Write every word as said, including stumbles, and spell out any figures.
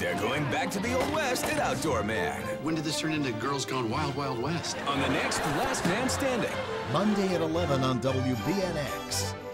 They're going back to the Old West at Outdoor Man. When did this turn into Girls Gone Wild Wild West? On the next Last Man Standing. Monday at eleven on W B N X.